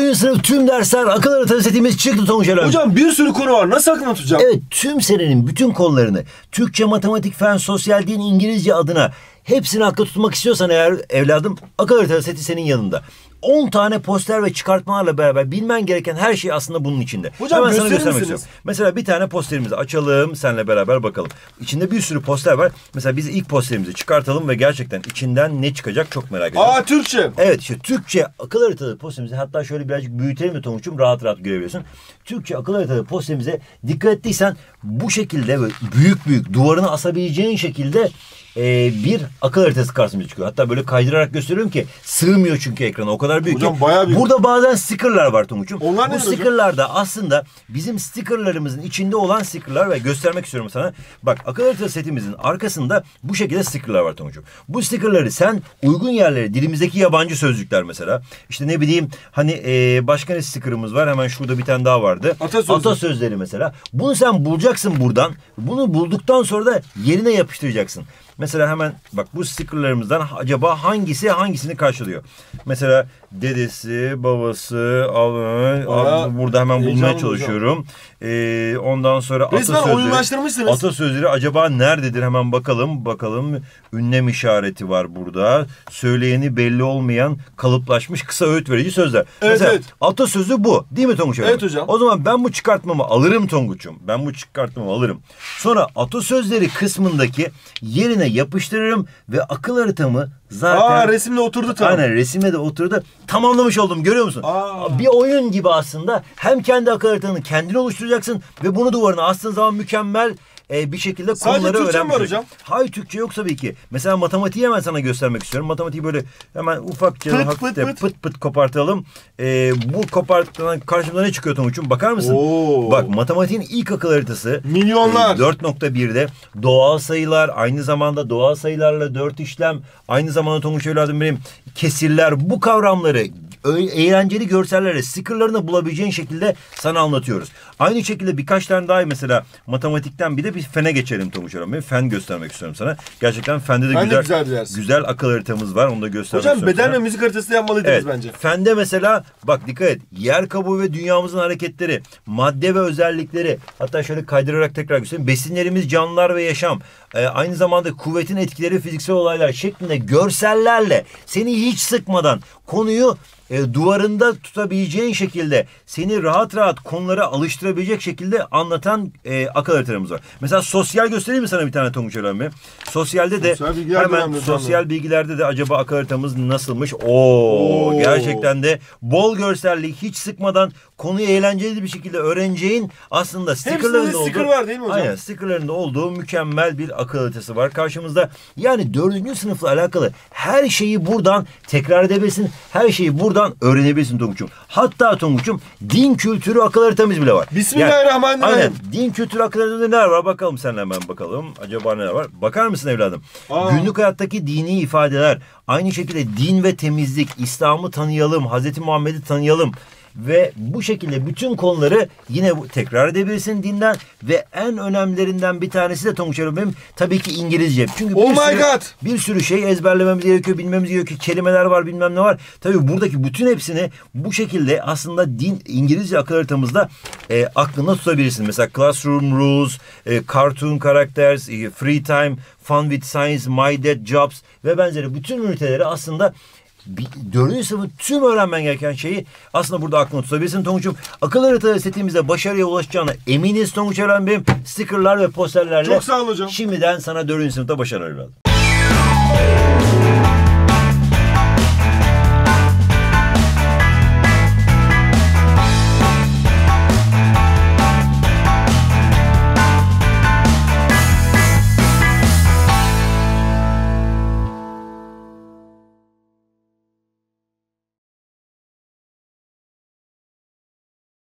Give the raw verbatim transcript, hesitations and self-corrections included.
dördüncü sınıf tüm dersler akıl haritası setimiz çıktı Tonguç Eren. Hocam bir sürü konu var. Nasıl aklına tutacağım? Evet, tüm senenin bütün konularını Türkçe, matematik, fen, sosyal, din, İngilizce adına hepsini akla tutmak istiyorsan eğer evladım, akıl haritası seti senin yanında. on tane poster ve çıkartmalarla beraber bilmen gereken her şey aslında bunun içinde. Hocam Hemen sana gösterir göstermek misiniz? istiyorum. Mesela bir tane posterimizi açalım, seninle beraber bakalım. İçinde bir sürü poster var. Mesela biz ilk posterimizi çıkartalım ve gerçekten içinden ne çıkacak çok merak ediyorum. Aa, Türkçe. Evet, işte Türkçe akıl haritalı posterimizi, hatta şöyle birazcık büyütelim de Tonguç'um rahat rahat görebiliyorsun. Türkçe akıl haritalı posterimize dikkat ettiysen bu şekilde böyle büyük büyük duvarını asabileceğin şekilde e, bir akıl haritası karşımıza çıkıyor. Hatta böyle kaydırarak gösteriyorum ki sığmıyor çünkü ekrana, o kadar büyük. Hocam ki. bayağı büyük. Burada bazen stickerlar var Tonguç'um. Onlar bu nedir hocam? stickerlar da aslında bizim stickerlarımızın içinde olan stickerlar ve göstermek istiyorum sana. Bak, akıl haritası setimizin arkasında bu şekilde stickerlar var Tonguç'um. Bu stickerları sen uygun yerlere, dilimizdeki yabancı sözcükler mesela, işte ne bileyim hani e, başka ne stickerımız var, hemen şurada bir tane daha vardı. Atasözleri. Atasözleri mesela. Bunu sen bulacaksın buradan. Bunu bulduktan sonra da yerine yapıştıracaksın. Mesela hemen bak, bu stickerlarımızdan acaba hangisi hangisini karşılıyor? Mesela dedesi, babası, al, al, burada hemen bulmaya çalışıyorum. Ee, ondan sonra resmen atasözleri. oyunlaştırmışsınız. Atasözleri acaba nerededir? Hemen bakalım. Bakalım. Ünlem işareti var burada. Söyleyeni belli olmayan kalıplaşmış kısa öğüt verici sözler. Evet, Mesela evet. atasözü bu. Değil mi Tonguç? Evet hocam. O zaman ben bu çıkartmamı alırım Tonguç'um. Ben bu çıkartmamı alırım. Sonra atasözleri kısmındaki yerine yapıştırırım ve akıl haritamı zaten... Aa, resimle oturdu tam. Aynen, resimle de oturdu. Tamamlamış oldum, görüyor musun? Aa. Bir oyun gibi aslında. Hem kendi akıl haritanı kendin oluşturacaksın ve bunu duvarına astığın zaman mükemmel e, bir şekilde Sadece konuları Türkçe mi öğrenmiş var olacaksın. hocam? Hayır, Türkçe yok tabii ki. Mesela matematiği hemen sana göstermek istiyorum. Matematiği böyle hemen ufakça Pıt hafifte pıt pıt pıt. pıt kopartalım. E, bu kopartılan karşımıza ne çıkıyor Tonguç'um? Bakar mısın? Oo. Bak, matematiğin ilk akıl haritası. Milyonlar. E, dört nokta bir'de doğal sayılar, aynı zamanda doğal sayılarla dört işlem, aynı zamanda Tonguç evladım benim, kesirler, bu kavramları eğlenceli görsellerle stickerlarını bulabileceğin şekilde sana anlatıyoruz. Aynı şekilde birkaç tane daha, mesela matematikten bir de bir fene geçelim Tonguç Eren. Ben fen göstermek istiyorum sana. Gerçekten fende de Fen de güzel, güzel bir ders. güzel akıl haritamız var. Onu da göstermek Hocam istiyorum beden sana. ve müzik haritası da yapmalıydınız Evet, bence. fende mesela bak dikkat et. Yer kabuğu ve dünyamızın hareketleri, madde ve özellikleri, hatta şöyle kaydırarak tekrar göstereyim. Besinlerimiz, canlılar ve yaşam. Ee, aynı zamanda kuvvetin etkileri, fiziksel olaylar şeklinde görsellerle seni hiç sıkmadan konuyu e, duvarında tutabileceğin şekilde, seni rahat rahat konulara alıştırabilecek şekilde anlatan e, akıl haritalarımız var. Mesela sosyal göstereyim mi sana bir tane Tonguç Eren? Sosyalde de Sosyal bilgiler hemen önemli, sosyal önemli. bilgilerde de acaba akıl haritamız nasılmış? Oo, Oo. gerçekten de bol görsellik, hiç sıkmadan konuyu eğlenceli bir şekilde öğreneceğin, aslında stickerlarında Hepsinde sticker olduğu, var değil mi hocam? aynen, stickerlarında olduğu mükemmel bir akıl haritası var karşımızda. Yani dördüncü sınıfla alakalı her şeyi buradan tekrar edebilirsin. Her şeyi buradan öğrenebilirsin Tonguç'um. Hatta Tonguç'um din kültürü akıl haritamız bile var. Bismillahirrahmanirrahim. Yani, aynen, din kültürü akıl haritamızda neler var bakalım, seninle hemen bakalım. Acaba neler var? Bakar mısın evladım? Aa. Günlük hayattaki dini ifadeler, aynı şekilde din ve temizlik, İslam'ı tanıyalım, Hazreti Muhammed'i tanıyalım. Ve bu şekilde bütün konuları yine tekrar edebilirsin dinden ve en önemlilerinden bir tanesi de Tonguç Eren benim tabii ki İngilizce. Çünkü Oh bir my sürü, God. bir sürü şey ezberlememiz gerekiyor, bilmemiz gerekiyor. Kelimeler var, bilmem ne var. Tabii buradaki bütün hepsini bu şekilde aslında din İngilizce akıl haritamızda e, aklında tutabilirsin. Mesela classroom rules, e, cartoon characters, e, free time, fun with science, my dad jobs ve benzeri bütün üniteleri aslında dördüncü sınıfın tüm öğrenmen gereken şeyi aslında burada aklına tutabilirsin Tonguç'um. Akıl haritası setimizde başarıya ulaşacağına eminiz Tonguç Eren benim. Stickerlar ve posterlerle. Çok sağ ol hocam. Şimdiden sana dördüncü sınıfta başarılar.